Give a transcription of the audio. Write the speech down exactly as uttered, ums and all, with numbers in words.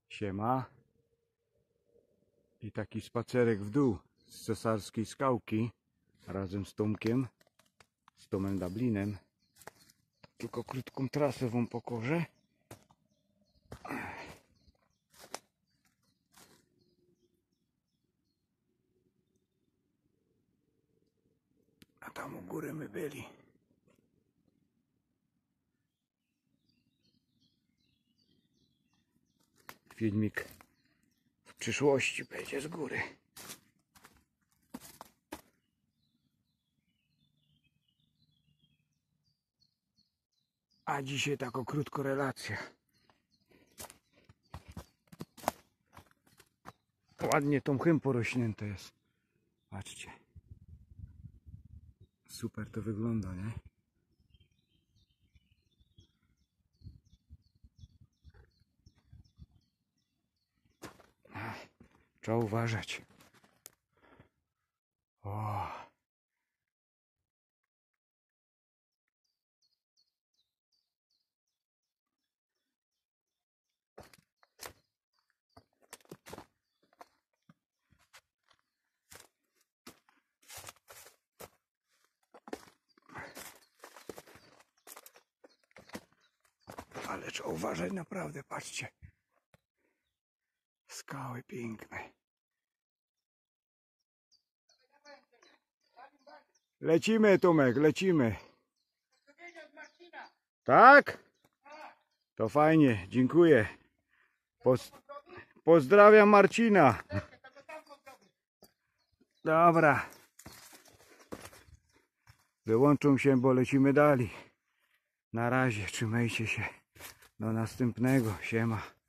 Siema. I taki spacerek w dół z Cesarskiej Skałki razem z Tomkiem, z Tomem Dublinem. Tylko krótką trasę wam pokorzę. A tam u góry my byli. Filmik w przyszłości będzie z góry. A dzisiaj taką krótką relację. Ładnie tą chym porośnięte jest. Patrzcie. Super to wygląda, nie? Trzeba uważać. O. Ale trzeba uważać naprawdę, patrzcie. Skały piękne. Lecimy, Tomek, lecimy. Tak? To fajnie, dziękuję. Poz... Pozdrawiam Marcina. Dobra. Wyłączą się, bo lecimy dalej. Na razie, trzymajcie się. Do następnego. Siema.